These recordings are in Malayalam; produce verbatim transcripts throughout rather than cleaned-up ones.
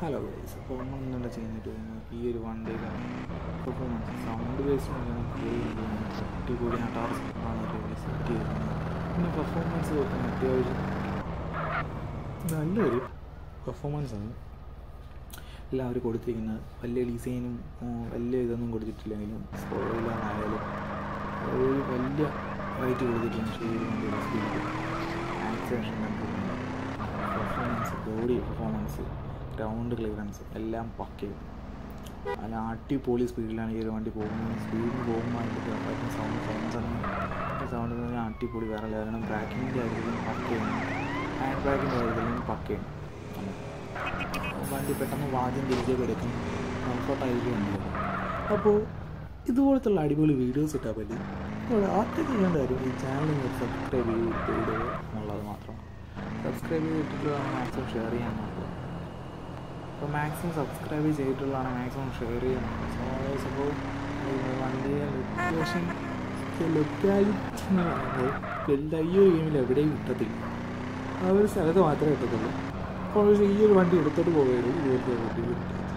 ഹലോ ഗൈസ്, അപ്പോൾ നമ്മൾ ഇന്നലെ ചെയ്യുന്നിട്ട് ഈ ഒരു വണ്ടിയുടെ പെർഫോമൻസ് സൗണ്ട് ബേസ്ഡ് അടിപൊളി ടാർ ആണ് സെറ്റ് ചെയ്തിരുന്നത്. പിന്നെ പെർഫോമൻസ് നോക്കുന്ന അത്യാവശ്യം നല്ലൊരു പെർഫോമൻസാണ് എല്ലാവരും കൊടുത്തിരിക്കുന്നത്. വലിയ ഡിസൈനും വലിയ ഇതൊന്നും കൊടുത്തിട്ടില്ലെങ്കിലും സ്പോയിലറായാലും ഒരു വലിയ റേറ്റ് കൊടുത്തിട്ടുണ്ട്. പക്ഷേ ഈ ഒരു വണ്ടിയുടെ speed, acceleration control, performance, body performance, ground clearance എല്ലാം പക്കയും അല്ല അടിപൊളി സ്പീഡിലാണ് ഈ ഒരു വണ്ടി പോകുന്നത്. സ്പീഡിന് പോകുമ്പോൾ അതിൻ്റെ സൗണ്ട് സൗണ്ട്സ് ആണ് സൗണ്ട് എന്ന് പറഞ്ഞാൽ അടിപൊളി വേറെ ലെവലാണ്. ബ്രാക്കിങ്ങിൻ്റെ കാര്യത്തിലും പക്കയാണ്, ഹാൻഡ് ബ്രാക്കിൻ്റെ കാര്യത്തിലും പക്കയാണ്. വണ്ടി പെട്ടെന്ന് വാദ്യം തിരിച്ചൊക്കെ എടുക്കും, കംഫർട്ടായിരിക്കും ഉണ്ട്. അപ്പോൾ ഇതുപോലത്തുള്ള അടിപൊളി വീഡിയോസ് ഇട്ടാൽ പറ്റി അപ്പോൾ ആദ്യം ചെയ്യേണ്ട കാര്യം ഈ ചാനൽ സബ്സ്ക്രൈബ് ചെയ്തിടുക എന്നുള്ളത് മാത്രം. സബ്സ്ക്രൈബ് ചെയ്തിട്ടുള്ളതാണ് മാക്സിമം ഷെയർ ചെയ്യാൻ നോക്കുക. അപ്പോൾ മാക്സിമം സബ്സ്ക്രൈബ് ചെയ്തിട്ടുള്ളതാണ് മാക്സിമം ഷെയർ ചെയ്യുന്നത്. സോ അപ്പോൾ വണ്ടിയെ ലൊക്കേഷൻ ലൊക്കാലിറ്റി എന്ന് പറയുന്നത് എല്ലാ ഈ ഒരു ഗെയിമിൽ എവിടെയും കിട്ടത്തില്ല, ആ ഒരു സ്ഥലത്ത് മാത്രമേ കിട്ടത്തുള്ളൂ. അപ്പോൾ പക്ഷേ ഈ ഒരു വണ്ടി എടുത്തോട്ട് പോവുകയുള്ളൂ. ഇതുപോലത്തെ വണ്ടി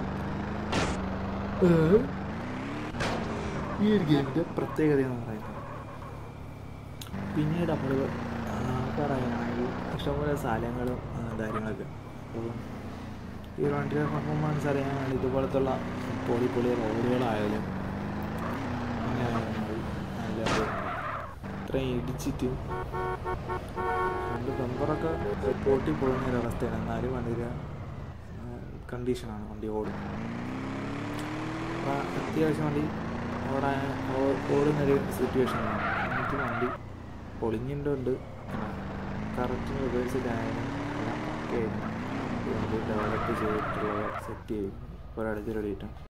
ഈ ഒരു ഗെയിമിൻ്റെ പ്രത്യേകത എന്ന് പറയുന്നത്. പിന്നീട് നമ്മൾ പറയുകയാണെങ്കിൽ ഇഷ്ടംപോലെ സ്ഥലങ്ങളും കാര്യങ്ങളൊക്കെ. അപ്പോൾ ഈ ഒരു വണ്ടിയുടെ പെർഫോമൻസ് അറിയാൻ വേണ്ടി ഇതുപോലത്തുള്ള പൊളി പൊളി റോഡുകളായാലും അങ്ങനെയാണെങ്കിൽ അല്ലാതെ ഇത്രയും ഇടിച്ചിട്ട് രണ്ട് ബമ്പറൊക്കെ പൊട്ടി പോകുന്നൊരവസ്ഥയാണ്. എന്നാലും വണ്ടിയുടെ കണ്ടീഷനാണ് വണ്ടി ഓടും. അപ്പോൾ അത്യാവശ്യം വണ്ടി ഓടാൻ ഓടുന്നൊരു സിറ്റുവേഷനാണ്. എന്നിട്ട് വണ്ടി പൊളിഞ്ഞിട്ടുണ്ട്, കറക്റ്റ് റിവേഴ്സിലായാലും എല്ലാം പക്കയായിരുന്നു. ഡെവലപ്പ് ചെയ്തിട്ടുള്ള സെറ്റ് ചെയ്യും ഒരടുത്ത് റെഡിയിട്ടാണ്.